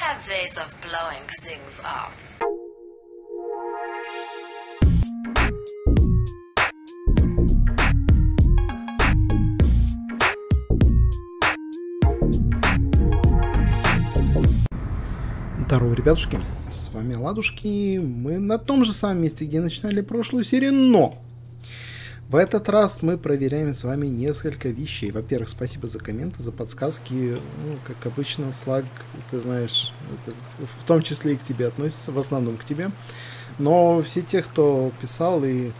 have ways of blowing things up. Здорово, ребятушки, с вами Ладушки, мы на том же самом месте, где начинали прошлую серию, но в этот раз мы проверяем с вами несколько вещей. Во-первых, спасибо за комменты, за подсказки, как обычно, слаг, ты знаешь, это в том числе и к тебе относится, в основном к тебе, но все те, кто писал и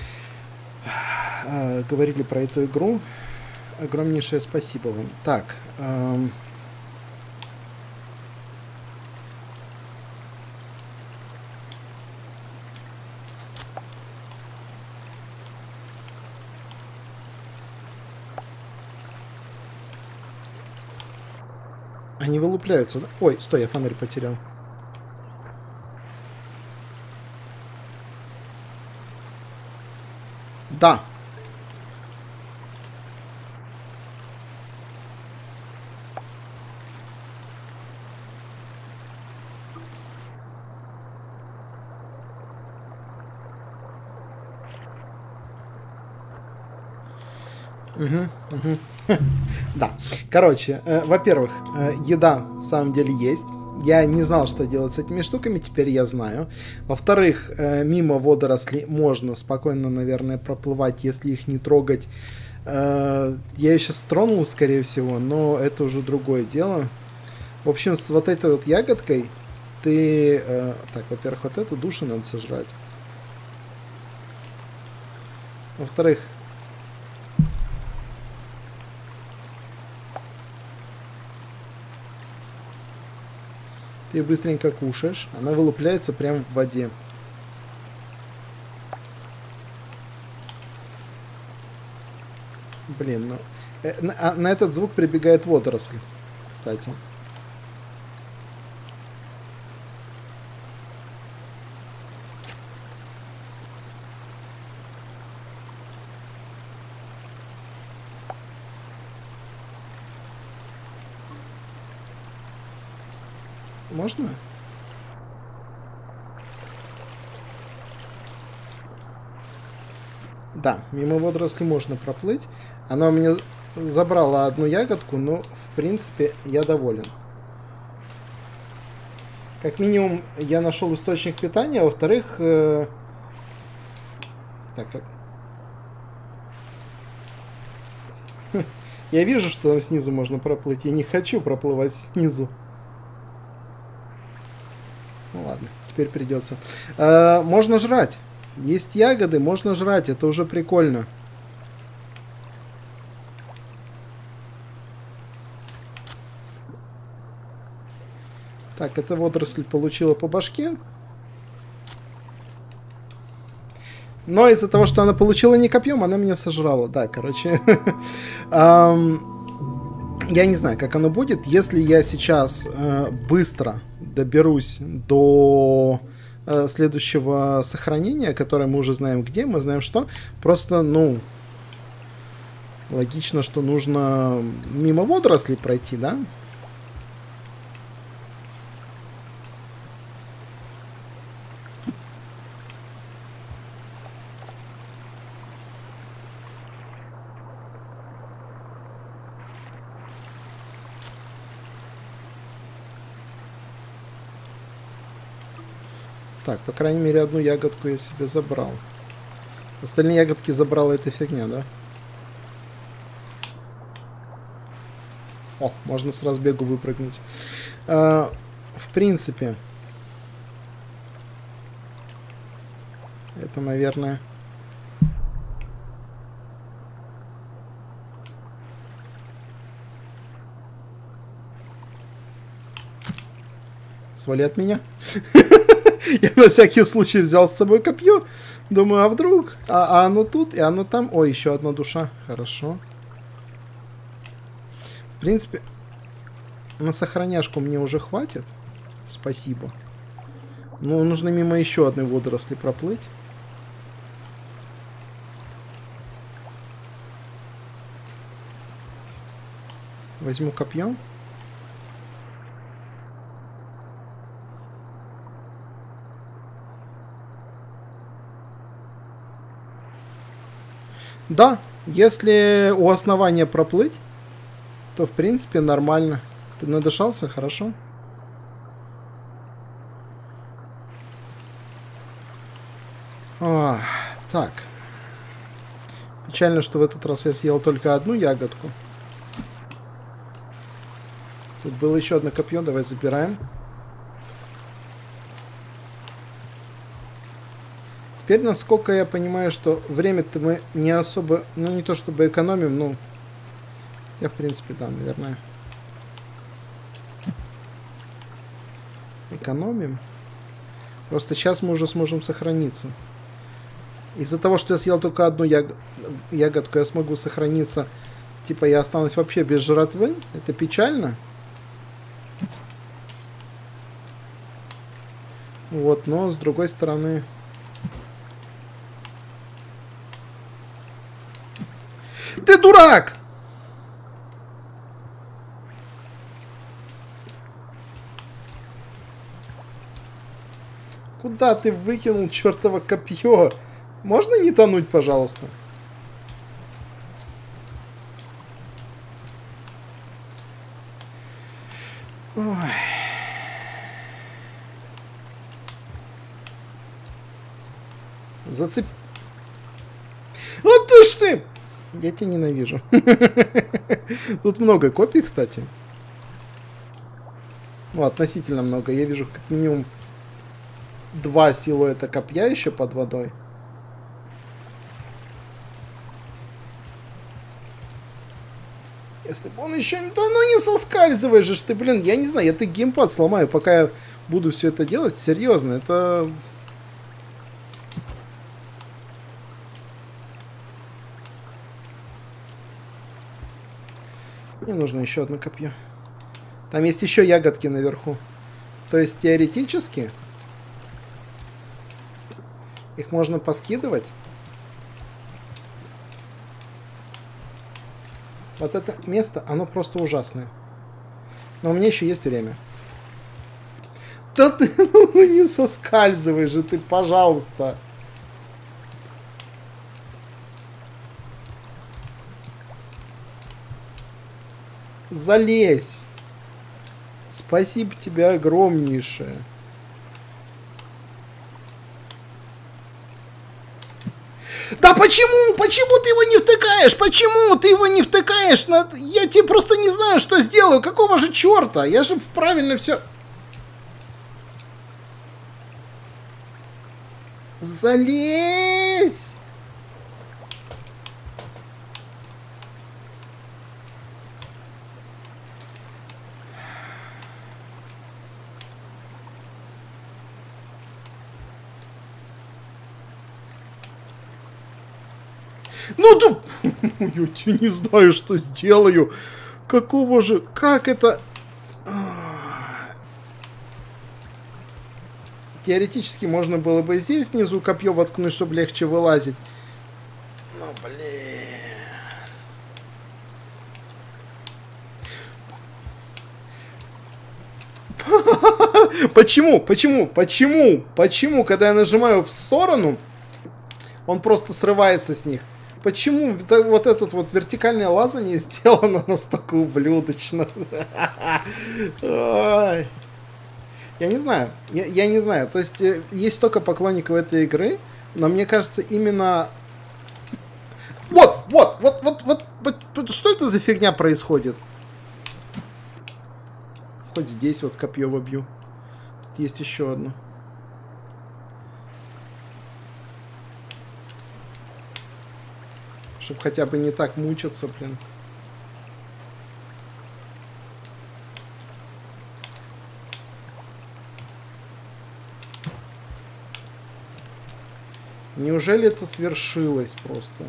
говорили про эту игру, огромнейшее спасибо вам. Так, они вылупляются, да? Ой, стой, я фонарь потерял. Да. Да. Короче, во-первых, еда в самом деле есть. Я не знал, что делать с этими штуками, теперь я знаю. Во-вторых, мимо водорослей можно спокойно, наверное, проплывать, если их не трогать. Я ее сейчас тронул, скорее всего, но это уже другое дело. В общем, с вот этой вот ягодкой ты... Так, во-первых, вот эту душу надо сожрать. Во-вторых... Ты ее быстренько кушаешь, она вылупляется прямо в воде. Блин, ну... на этот звук прибегает водоросль, кстати. Можно? Да, мимо водорослей можно проплыть. Она у меня забрала одну ягодку, но в принципе я доволен. Как минимум я нашел источник питания, во-вторых... Так, я вижу, что там снизу можно проплыть. Я не хочу проплывать снизу. Ну ладно, теперь придется. Можно жрать. Есть ягоды, можно жрать. Это уже прикольно. Так, эта водоросль получила по башке. Но из-за того, что она получила не копьем, она меня сожрала. Да, короче. Я не знаю, как оно будет. Если я сейчас быстро доберусь до следующего сохранения, которое мы уже знаем где, мы знаем что, просто, ну, логично, что нужно мимо водорослей пройти, да? Так, по крайней мере, одну ягодку я себе забрал. Остальные ягодки забрала эта фигня, да? О, можно с разбегу выпрыгнуть. В принципе, это, наверное... Свали от меня. Я на всякий случай взял с собой копье. Думаю, а вдруг? А оно тут, и оно там. Ой, еще одна душа. Хорошо. В принципе, на сохраняшку мне уже хватит. Спасибо. Но нужно мимо еще одной водоросли проплыть. Возьму копье. Да, если у основания проплыть, то в принципе нормально. Ты надышался? Хорошо. Так. Печально, что в этот раз я съел только одну ягодку. Тут было еще одно копье, давай забираем. Теперь, насколько я понимаю, что время-то мы не особо, ну не то чтобы экономим, ну, я в принципе, да, наверное. Экономим. Просто сейчас мы уже сможем сохраниться. Из-за того, что я съел только одну ягодку, я смогу сохраниться. Типа я останусь вообще без жратвы. Это печально. Вот, но с другой стороны... Ты дурак! Куда ты выкинул чертово копье? Можно не тонуть, пожалуйста? Ой. Зацеп... Вот ты ж ты! Я тебя ненавижу. Тут много копий, кстати. Ну, относительно много. Я вижу как минимум 2 силуэта копья еще под водой. Если бы он еще... Да ну не соскальзывай же ты, блин. Я не знаю, я ты геймпад сломаю, пока я буду все это делать. Серьезно, это... Мне нужно еще одно копье. Там есть еще ягодки наверху. То есть теоретически их можно поскидывать. Вот это место, оно просто ужасное. Но у меня еще есть время. Да ты ну не соскальзывай же ты, пожалуйста. Залезь. Спасибо тебе огромнейшее. Да почему? Почему ты его не втыкаешь? Почему ты его не втыкаешь? Я тебе просто не знаю, что сделаю. Какого же черта? Я же правильно все... Залезь! Ну да... Я тебе не знаю, что сделаю. Какого же... Как это... Теоретически можно было бы здесь внизу копье воткнуть, чтобы легче вылазить. Ну, блин. Почему? Почему, когда я нажимаю в сторону, он просто срывается с них? Почему вот этот вот вертикальное лазание сделано настолько ублюдочно? Я не знаю. Я не знаю. То есть есть только поклонников этой игры, но мне кажется, именно... Вот. Что это за фигня происходит? Хоть здесь вот копье вобью. Тут есть еще одно. Чтобы хотя бы не так мучиться, блин. Неужели это свершилось просто?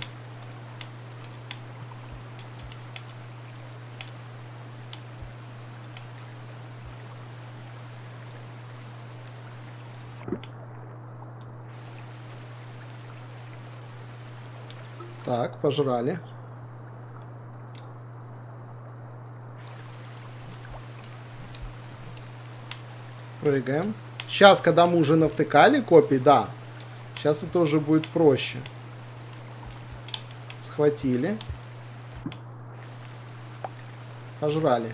Так, пожрали. Прыгаем. Сейчас, когда мы уже навтыкали копии, да. Сейчас это уже будет проще. Схватили. Пожрали.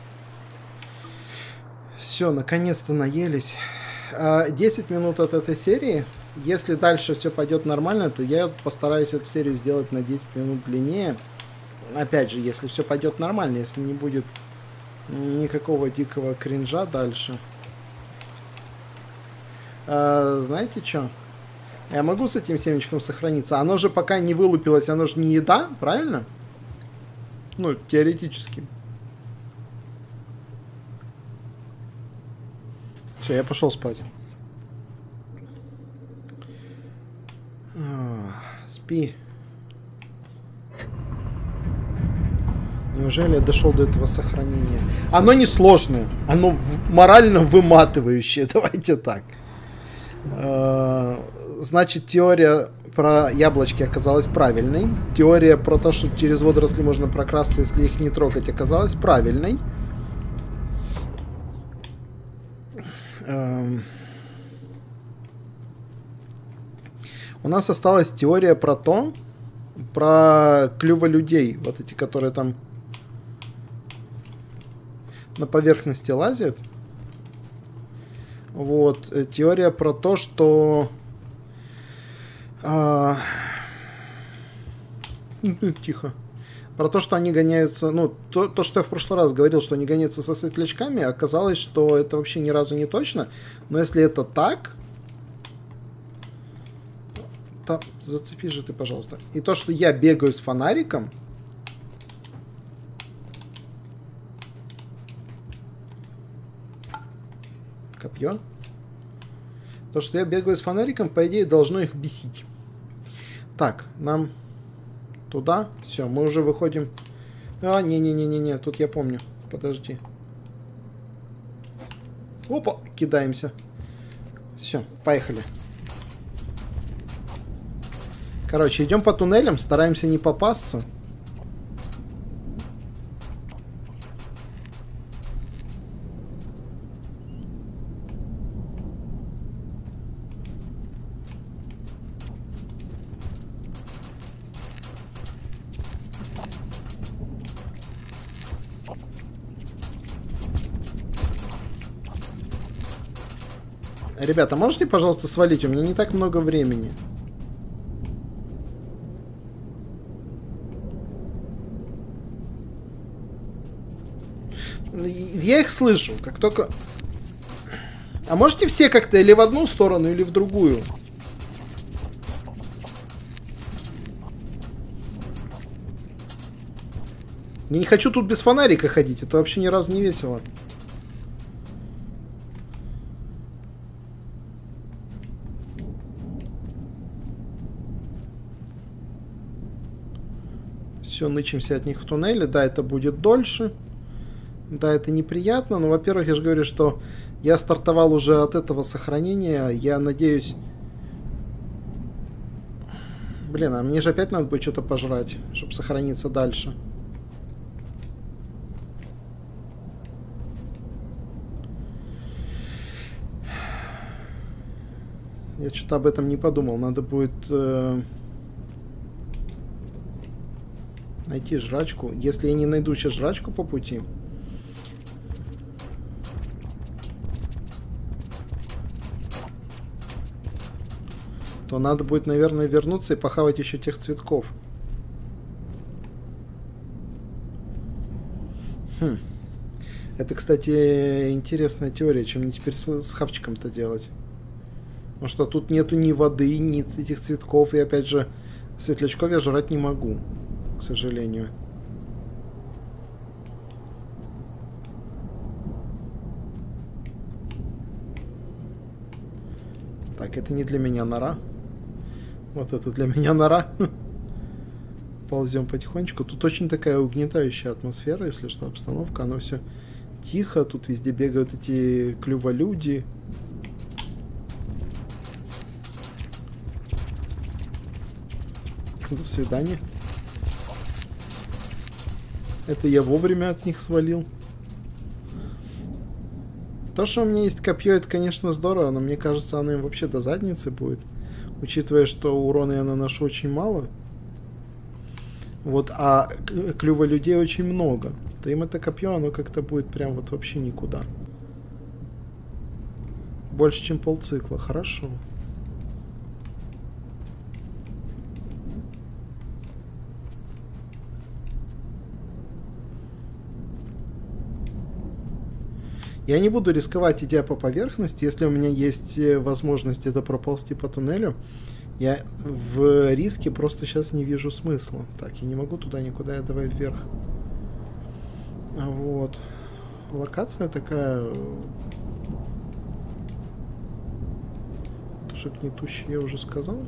Все, наконец-то наелись. 10 минут от этой серии. Если дальше все пойдет нормально, то я постараюсь эту серию сделать на 10 минут длиннее. Опять же, если все пойдет нормально, если не будет никакого дикого кринжа дальше. Знаете что? Я могу с этим семечком сохраниться? Оно же пока не вылупилось, оно же не еда, правильно? Ну, теоретически. Все, я пошел спать. Спи. Неужели я дошел до этого сохранения? Оно не сложное, оно морально выматывающее. Давайте так. Значит, теория про яблочки оказалась правильной. Теория про то, что через водоросли можно прокрасться, если их не трогать, оказалась правильной. У нас осталась теория про то, про клюволюдей, вот эти, которые там на поверхности лазят. Вот, теория про то, что... Тихо. Про то, что они гоняются... Ну, то, что я в прошлый раз говорил, что они гоняются со светлячками, оказалось, что это вообще ни разу не точно. Но если это так... То... Зацепи же ты, пожалуйста. И то, что я бегаю с фонариком... Копье. То, что я бегаю с фонариком, по идее, должно их бесить. Так, нам туда. Все, мы уже выходим. Не-не-не-не-не, тут я помню. Подожди. Опа, кидаемся. Все, поехали. Короче, идем по туннелям, стараемся не попасться. Ребята, можете, пожалуйста, свалить? У меня не так много времени. Я их слышу, как только... А можете все как-то или в одну сторону, или в другую? Я не хочу тут без фонарика ходить. Это вообще ни разу не весело. Все, нычимся от них в туннеле. Да, это будет дольше. Да, это неприятно. Но, во-первых, я же говорю, что я стартовал уже от этого сохранения. Я надеюсь... Блин, а мне же опять надо будет что-то пожрать, чтобы сохраниться дальше. Я что-то об этом не подумал. Надо будет... найти жрачку. Если я не найду сейчас жрачку по пути... то надо будет, наверное, вернуться и похавать еще тех цветков. Это, кстати, интересная теория, чем мне теперь с хавчиком-то делать. Потому что тут нету ни воды, ни этих цветков. И опять же, светлячков я жрать не могу, к сожалению. Так, это не для меня нора. Вот это для меня нора. Ползем потихонечку. Тут очень такая угнетающая атмосфера, если что, обстановка. Оно все тихо. Тут везде бегают эти клюволюди. До свидания. Это я вовремя от них свалил. То, что у меня есть копье, это, конечно, здорово, но мне кажется, оно им вообще до задницы будет. Учитывая, что урона я наношу очень мало. Вот, а клюва людей очень много. То им это копье, оно как-то будет прям вот вообще никуда. Больше, чем полцикла. Хорошо. Я не буду рисковать, идя по поверхности. Если у меня есть возможность это проползти по туннелю, я в риске просто сейчас не вижу смысла. Так, я не могу туда никуда, я давай вверх. Вот. Локация такая... Тоже гнетущая, я уже сказал.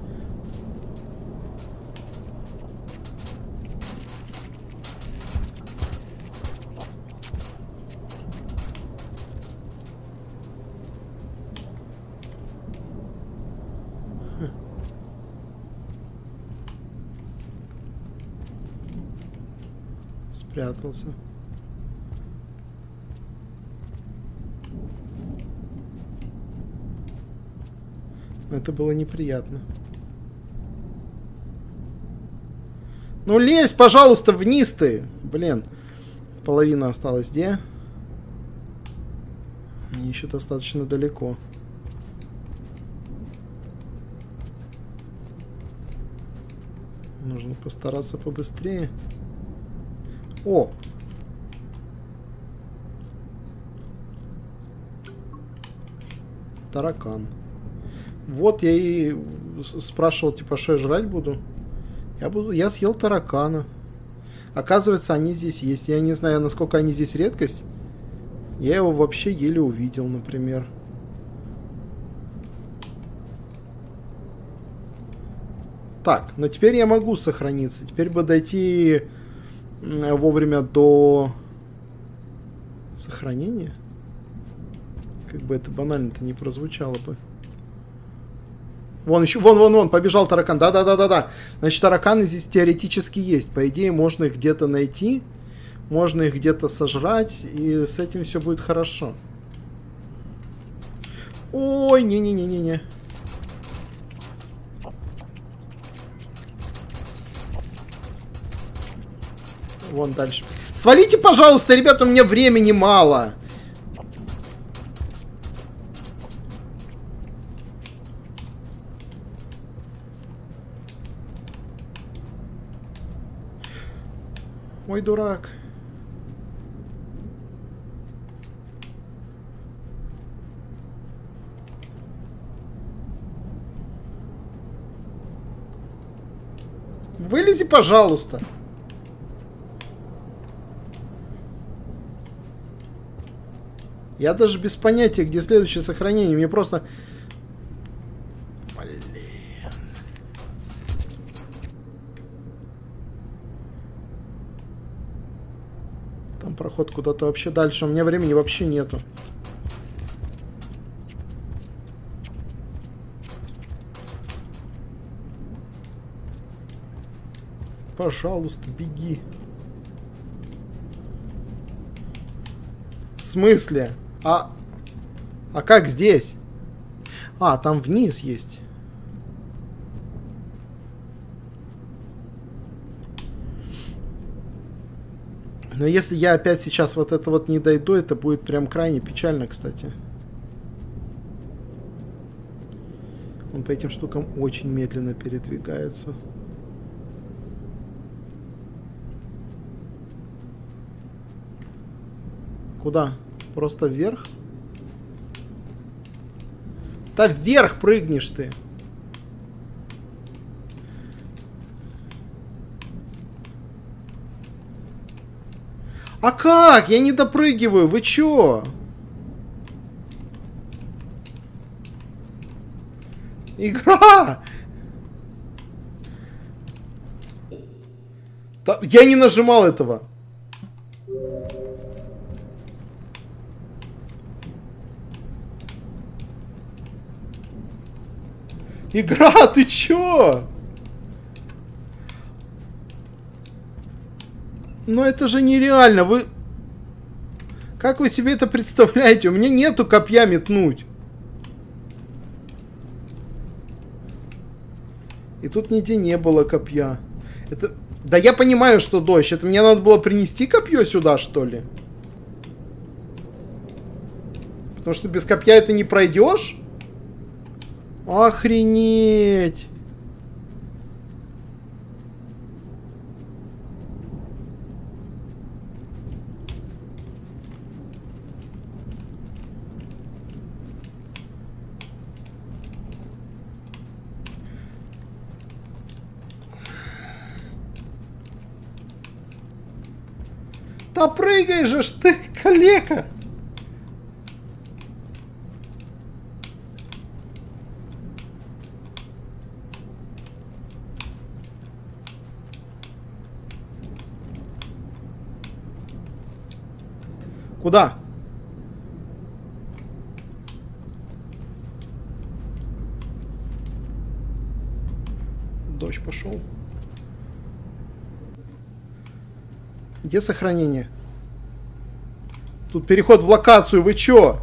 Спрятался. Это было неприятно. Ну лезь, пожалуйста, вниз ты. Блин. Половина осталась где? Мне еще достаточно далеко. Нужно постараться побыстрее. О! Таракан. Вот я и спрашивал, типа, что я жрать буду? Я съел таракана. Оказывается, они здесь есть. Я не знаю, насколько они здесь редкость. Я его вообще еле увидел, например. Так, но теперь я могу сохраниться. Теперь бы дойти вовремя до сохранения. Как бы это банально-то не прозвучало бы. Вон еще, вон, побежал таракан. Да. Значит, тараканы здесь теоретически есть. По идее, можно их где-то найти. Можно их где-то сожрать. И с этим все будет хорошо. Ой, не. Вон дальше. Свалите, пожалуйста, ребята, у меня времени мало. Ой, дурак. Вылези, пожалуйста. Я даже без понятия, где следующее сохранение. Мне просто... Блин. Там проход куда-то вообще дальше. У меня времени вообще нету. Пожалуйста, беги. В смысле? А как здесь? А, там вниз есть. Но если я опять сейчас вот это вот не дойду, это будет прям крайне печально, кстати. Он по этим штукам очень медленно передвигается. Куда? Просто вверх? Да вверх прыгнешь ты. А как? Я не допрыгиваю. Вы чё? Игра! Я не нажимал этого. Игра, ты чё? Но это же нереально. Вы... Как вы себе это представляете? У меня нету копья метнуть. И тут нигде не было копья. Да я понимаю, что дождь. Это мне надо было принести копье сюда, что ли? Потому что без копья это не пройдешь? Охренеть! Да прыгай же ж ты, калека! Куда? Дождь пошел. Где сохранение? Тут переход в локацию, вы чё?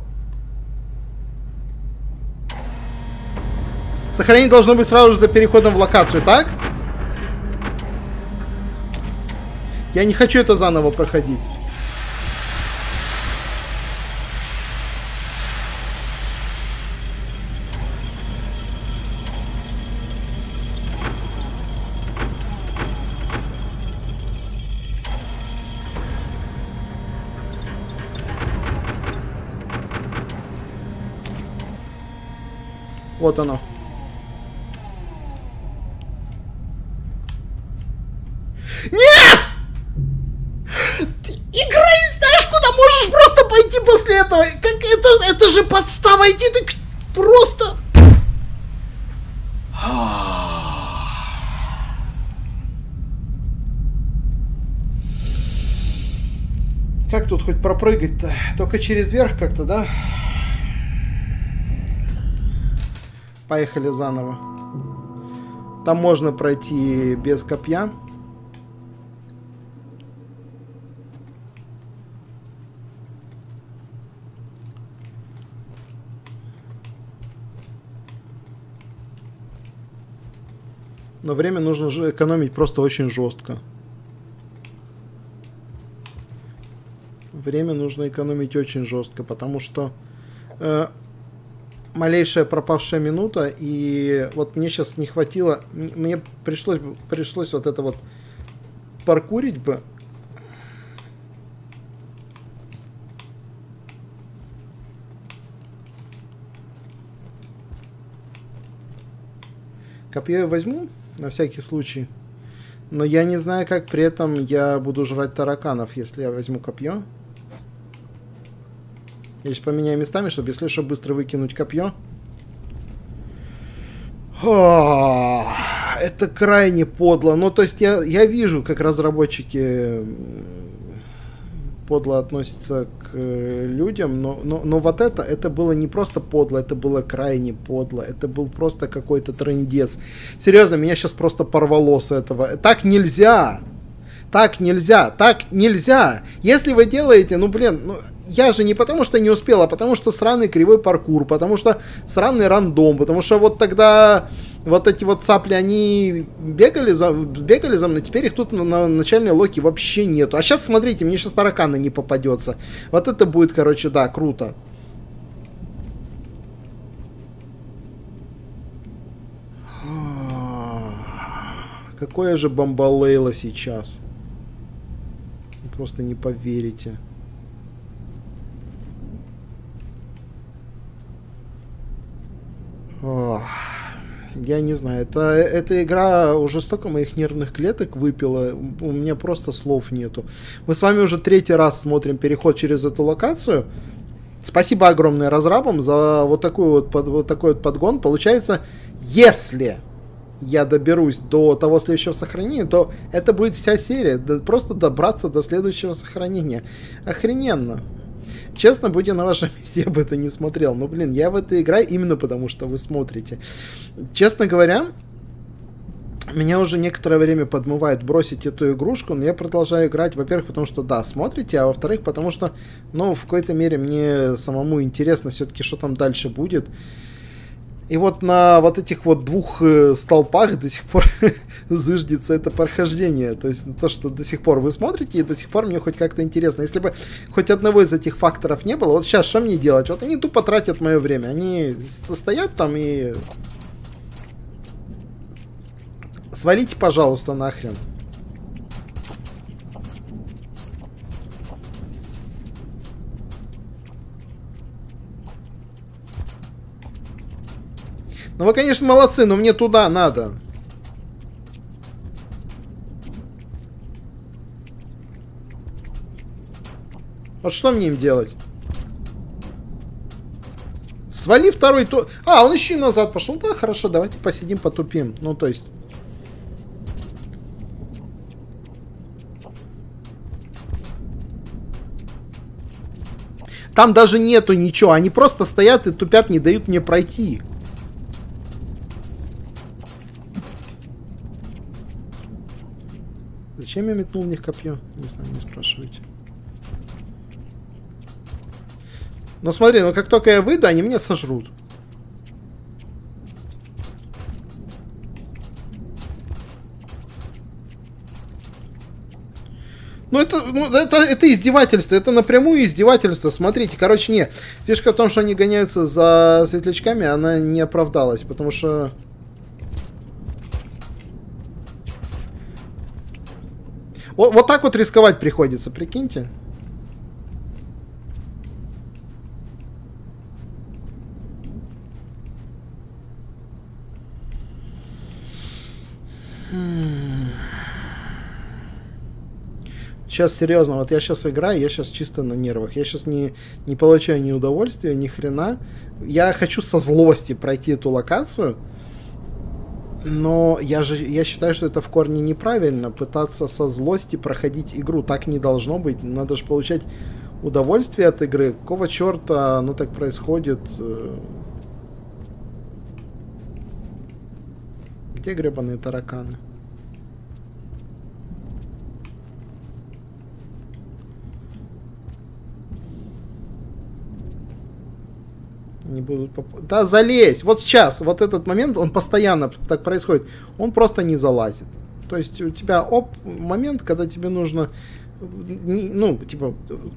Сохранение должно быть сразу же за переходом в локацию, так? Я не хочу это заново проходить. Вот оно. Нет! Ты играй, знаешь, куда можешь просто пойти после этого. Как это же подстава, иди ты просто... Как тут хоть пропрыгать-то? Только через верх как-то, да? Поехали заново. Там можно пройти без копья. Но время нужно же экономить просто очень жестко. Время нужно экономить очень жестко, потому что... малейшая пропавшая минута, и вот мне сейчас не хватило, мне пришлось вот это вот паркурить бы. Копье я возьму, на всякий случай, но я не знаю, как при этом я буду жрать тараканов, если я возьму копье. Я сейчас поменяю местами, чтобы, если что, быстро выкинуть копье. Это крайне подло. Ну, то есть я вижу, как разработчики подло относятся к людям, но вот это было не просто подло, это было крайне подло. Это был просто какой-то трындец. Серьезно, меня сейчас просто порвало с этого. Так нельзя! Так нельзя, так нельзя. Если вы делаете, ну блин, ну, я же не потому что не успел, а потому что сраный кривой паркур, потому что сраный рандом, потому что вот тогда вот эти вот цапли, они бегали за мной, теперь их тут на начальной локе вообще нету. А сейчас, смотрите, мне сейчас таракана не попадется. Вот это будет, короче, да, круто. Какое же бомбалейло сейчас. Вы просто не поверите. Я не знаю, эта игра уже столько моих нервных клеток выпила, у меня просто слов нету. Мы с вами уже 3-й раз смотрим переход через эту локацию. Спасибо огромное разрабам за вот такой вот подгон. Получается, если я доберусь до того следующего сохранения, то это будет вся серия. Просто добраться до следующего сохранения. Охрененно. Честно, будь я на вашем месте, я бы это не смотрел. Но, блин, я в это играю именно потому, что вы смотрите. Честно говоря, меня уже некоторое время подмывает бросить эту игрушку, но я продолжаю играть, во-первых, потому что, да, смотрите, а во-вторых, потому что, ну, в какой-то мере мне самому интересно все-таки, что там дальше будет. И вот на вот этих вот двух столпах до сих пор зыждется это прохождение. То есть то, что до сих пор вы смотрите, и до сих пор мне хоть как-то интересно. Если бы хоть одного из этих факторов не было, вот сейчас что мне делать? Вот они тупо тратят мое время. Они стоят там и... Свалите, пожалуйста, нахрен. Ну вы, конечно, молодцы, но мне туда надо. Вот что мне им делать? Свали второй то... А, он еще и назад пошел. Да, хорошо, давайте посидим, потупим. Ну, то есть... Там даже нету ничего. Они просто стоят и тупят, не дают мне пройти. Зачем я метнул в них копье? Не знаю, не спрашивайте. Но смотри, ну как только я выйду, они меня сожрут. Ну это издевательство, это напрямую издевательство. Смотрите, короче, не. Фишка в том, что они гоняются за светлячками, она не оправдалась, потому что... Вот так вот рисковать приходится, прикиньте. Сейчас серьезно, вот я сейчас играю, я сейчас чисто на нервах. Я сейчас не получаю ни удовольствия, ни хрена. Я хочу со злости пройти эту локацию. Но я считаю, что это в корне неправильно. Пытаться со злости проходить игру. Так не должно быть. Надо же получать удовольствие от игры. Какого черта оно так происходит? Где гребаные тараканы? Не будут Да, залезь! Вот сейчас, вот этот момент, он постоянно так происходит. Он просто не залазит. То есть у тебя момент, когда тебе нужно... Ну, типа...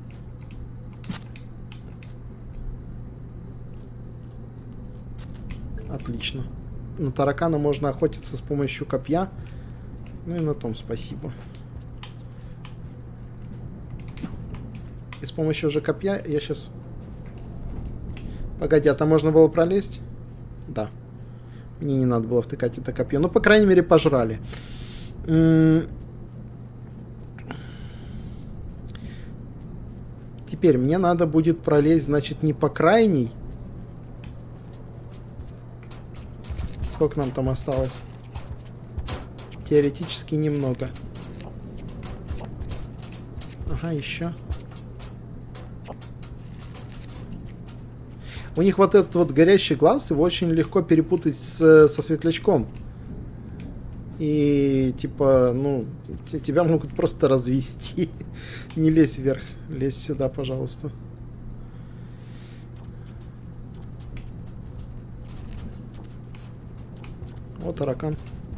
Отлично. На таракана можно охотиться с помощью копья. Ну и на том спасибо. И с помощью же копья я сейчас... Погоди, а там можно было пролезть? Да. Мне не надо было втыкать это копье. Ну, по крайней мере, пожрали. Теперь мне надо будет пролезть, значит, не по крайней. Сколько нам там осталось? Теоретически немного. Ага, еще. У них вот этот вот горящий глаз, его очень легко перепутать со светлячком. И типа, ну, тебя могут просто развести. Не лезь вверх, лезь сюда, пожалуйста. Вот таракан.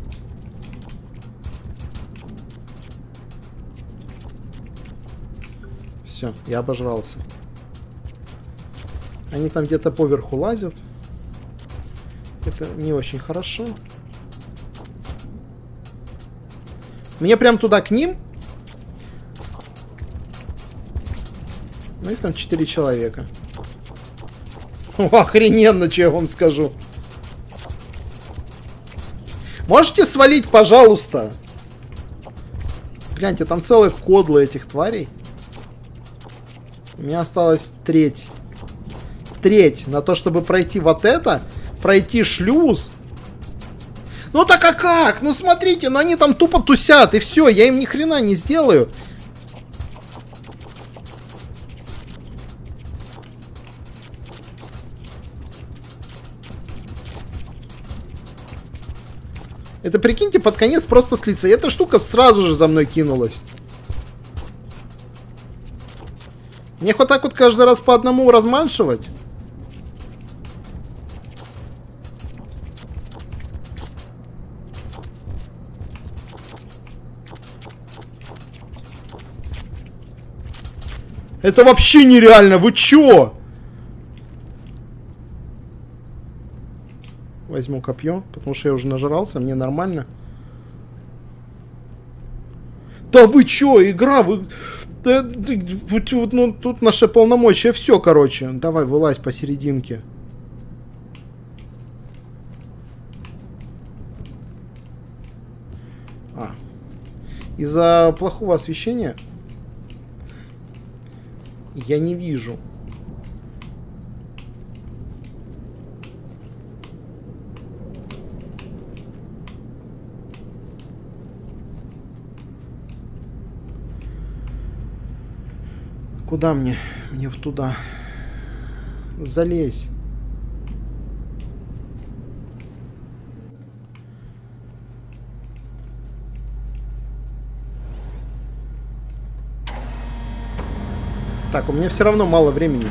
Все, я обожрался. Они там где-то поверху лазят. Это не очень хорошо. Мне прям туда к ним. Ну их там 4 человека. О, охрененно, что я вам скажу. Можете свалить, пожалуйста? Гляньте, там целые кодлы этих тварей. У меня осталась треть на то, чтобы пройти вот это, пройти шлюз. Ну так а как? Ну смотрите, ну они там тупо тусят, и все, я им ни хрена не сделаю. Это, прикиньте, под конец просто слиться. И эта штука сразу же за мной кинулась. Мне вот так вот каждый раз по одному разманшивать. Это вообще нереально, вы чё? Возьму копье, потому что я уже нажрался, мне нормально. Да вы чё, игра, вы... ну, тут наше полномочия, все, короче. Давай, вылазь посерединке. Из-за плохого освещения я не вижу. Куда мне? Мне в туда. Залезь. Так, у меня все равно мало времени.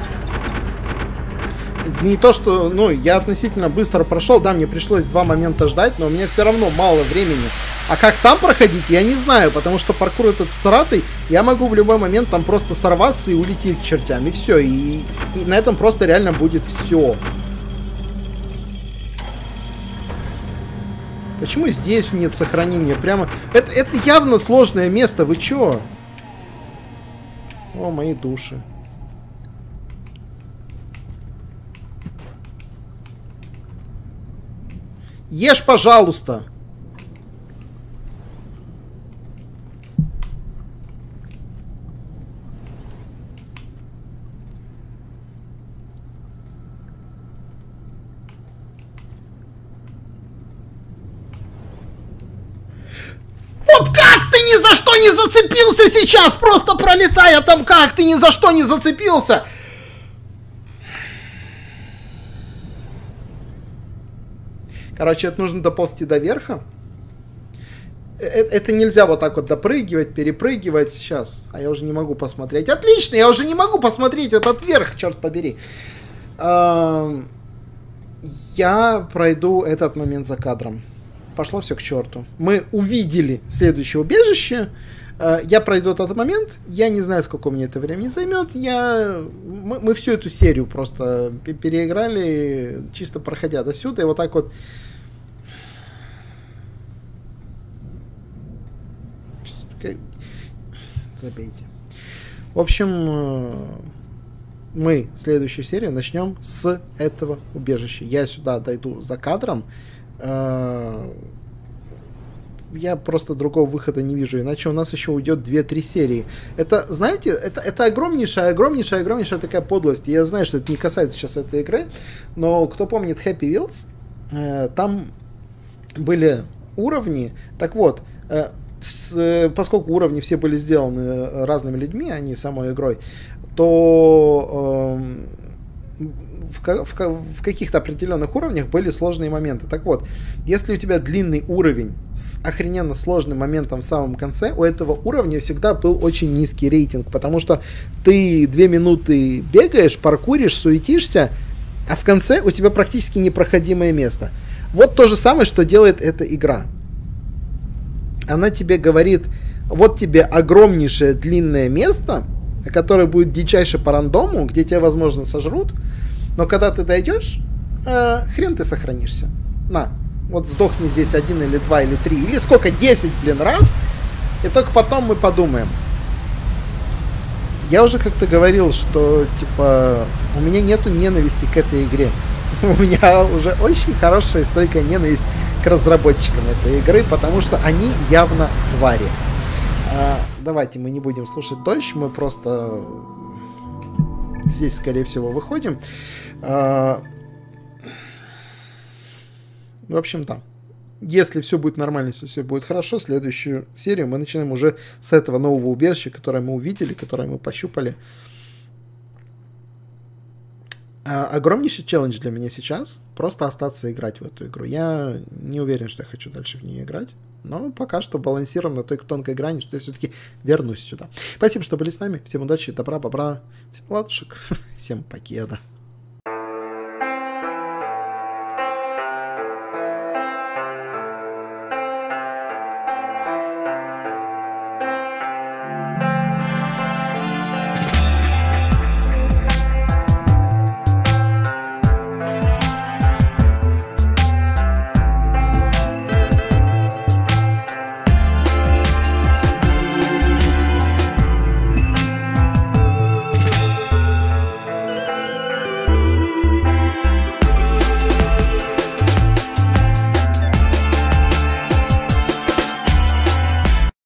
Не то, что, ну, я относительно быстро прошел, да, мне пришлось 2 момента ждать, но у меня все равно мало времени. А как там проходить, я не знаю, потому что паркур этот всратый, я могу в любой момент там просто сорваться и улететь к чертям, и все, и на этом просто реально будет все. Почему здесь нет сохранения? Прямо, это явно сложное место, вы чё? О, мои души. Ешь, пожалуйста. Вот как ты ни за что не зацепился сейчас, просто пролетая там, как ты ни за что не зацепился? Короче, это нужно доползти до верха. Это нельзя вот так вот допрыгивать, перепрыгивать. Сейчас. А я уже не могу посмотреть. Отлично, я уже не могу посмотреть этот верх, черт побери. Я пройду этот момент за кадром. Пошло все к черту. Мы увидели следующее убежище. Я пройду этот момент. Я не знаю, сколько мне это времени займет. Мы всю эту серию просто переиграли, чисто проходя до сюда. И вот так вот. Забейте. В общем, мы следующую серию начнем с этого убежища. Я сюда дойду за кадром. Я просто другого выхода не вижу, иначе у нас еще уйдет 2-3 серии. Это, знаете, это огромнейшая такая подлость. Я знаю, что это не касается сейчас этой игры, но кто помнит Happy Wheels, там были уровни. Так вот, поскольку уровни все были сделаны разными людьми, а не самой игрой, то в каких-то определенных уровнях были сложные моменты. Так вот, если у тебя длинный уровень с охрененно сложным моментом в самом конце, у этого уровня всегда был очень низкий рейтинг, потому что ты 2 минуты бегаешь, паркуришь, суетишься, а в конце у тебя практически непроходимое место. Вот то же самое, что делает эта игра. Она тебе говорит, вот тебе огромнейшее длинное место, которое будет дичайше по рандому, где тебя, возможно, сожрут, но когда ты дойдешь, хрен ты сохранишься. На, вот сдохни здесь 1 или 2 или 3, или сколько, 10, раз, и только потом мы подумаем. Я уже как-то говорил, что, типа, у меня нету ненависти к этой игре. У меня уже очень хорошая стойкая ненависть к разработчикам этой игры, потому что они явно твари. Давайте мы не будем слушать дождь, мы просто здесь, скорее всего, выходим. В общем-то, если все будет нормально, если все будет хорошо, следующую серию мы начинаем уже с этого нового убежища, которое мы увидели, которое мы пощупали. Огромнейший челлендж для меня сейчас просто остаться играть в эту игру. Я не уверен, что я хочу дальше в нее играть, но пока что балансируем на той тонкой грани, что я все-таки вернусь сюда. Спасибо, что были с нами. Всем удачи, добра, бобра, всем ладушек, всем покеда.